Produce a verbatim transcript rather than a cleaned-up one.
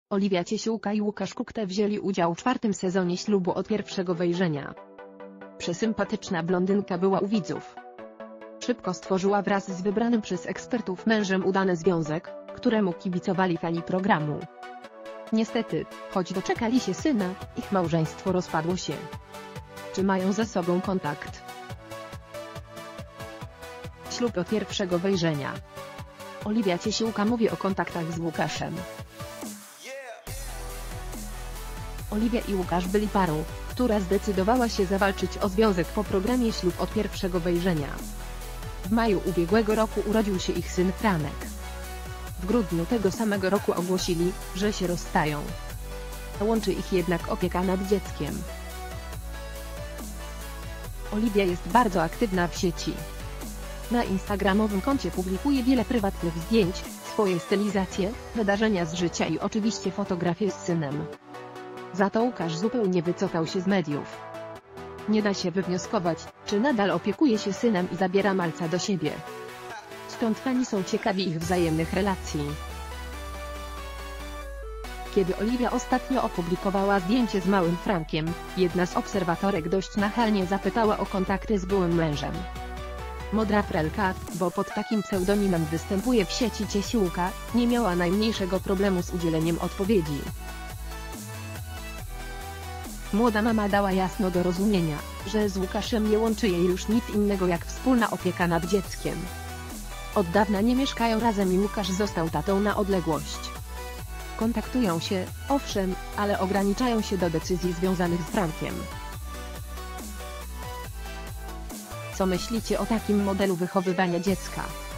Oliwia Ciesiłka i Łukasz Kukte wzięli udział w czwartym sezonie Ślubu od pierwszego wejrzenia. Przesympatyczna blondynka była u widzów. Szybko stworzyła wraz z wybranym przez ekspertów mężem udany związek, któremu kibicowali fani programu. Niestety, choć doczekali się syna, ich małżeństwo rozpadło się. Czy mają ze sobą kontakt? Ślub od pierwszego wejrzenia. Oliwia Ciesiłka mówi o kontaktach z Łukaszem. Oliwia i Łukasz byli parą, która zdecydowała się zawalczyć o związek po programie Ślub od pierwszego wejrzenia. W maju ubiegłego roku urodził się ich syn Franek. W grudniu tego samego roku ogłosili, że się rozstają. Łączy ich jednak opieka nad dzieckiem. Oliwia jest bardzo aktywna w sieci. Na instagramowym koncie publikuje wiele prywatnych zdjęć, swoje stylizacje, wydarzenia z życia i oczywiście fotografie z synem. Za to Łukasz zupełnie wycofał się z mediów. Nie da się wywnioskować, czy nadal opiekuje się synem i zabiera malca do siebie. Stąd fani są ciekawi ich wzajemnych relacji. Kiedy Oliwia ostatnio opublikowała zdjęcie z małym Frankiem, jedna z obserwatorek dość nachalnie zapytała o kontakty z byłym mężem. Modra Frelka, bo pod takim pseudonimem występuje w sieci Ciesiłka, nie miała najmniejszego problemu z udzieleniem odpowiedzi. Młoda mama dała jasno do rozumienia, że z Łukaszem nie łączy jej już nic innego jak wspólna opieka nad dzieckiem. Od dawna nie mieszkają razem i Łukasz został tatą na odległość. Kontaktują się, owszem, ale ograniczają się do decyzji związanych z Frankiem. Co myślicie o takim modelu wychowywania dziecka?